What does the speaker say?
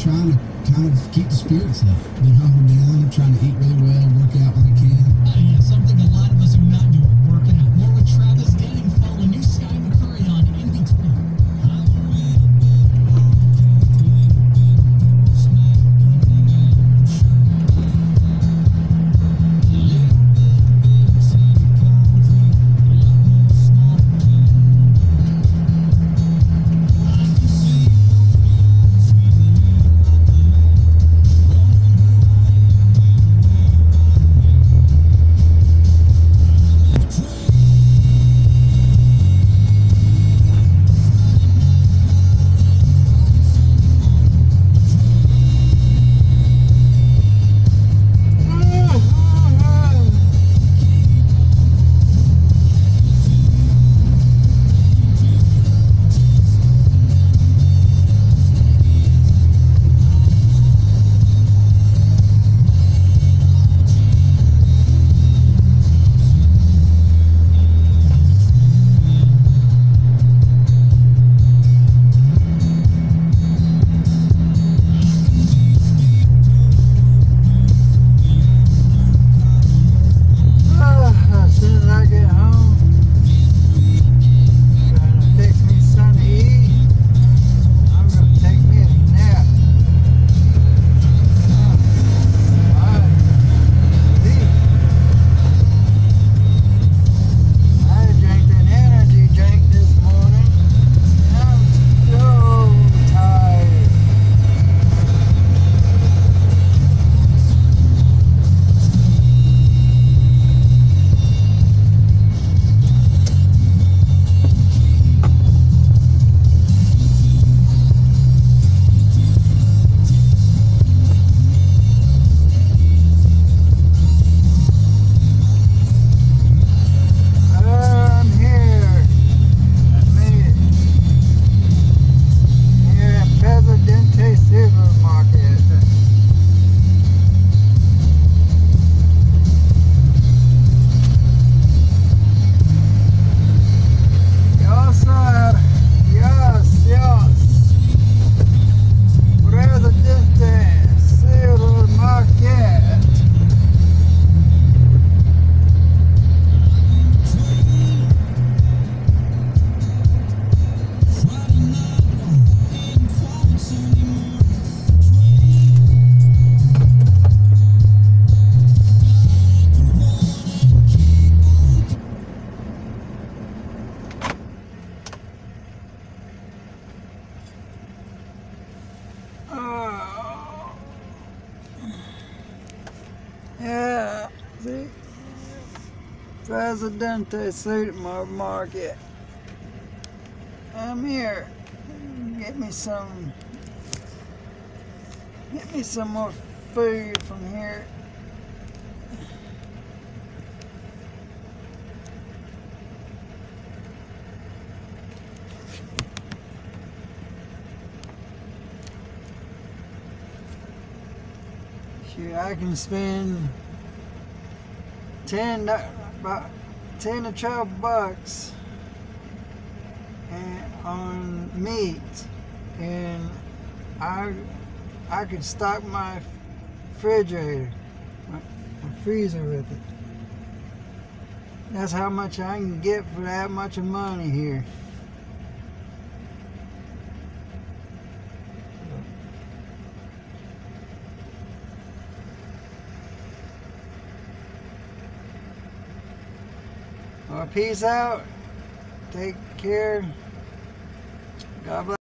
trying to kind of keep the spirits up. Been hunkering down, trying to eat really well, work out when I can. Yeah, something a lot of us are not doing, working out. More with Travis Gang, follow new Scotty McCurry on In Between. As soon as I get home, gonna fix me something to eat. I'm gonna take me a nap. Alright. I drank an energy drink this morning. I'm so tired. I'm here. I made it. Here at Presidente Supermarket. Yes, sir. Yes, yes. Presidente Supermarket. Yeah, see? Presidente Supermarket. I'm here. Get me some more food from here. Shoot, I can spend about 10 to 12 bucks on meat, and I could stock my refrigerator, my freezer with it. That's how much I can get for that much of money here. Well, peace out. Take care. God bless.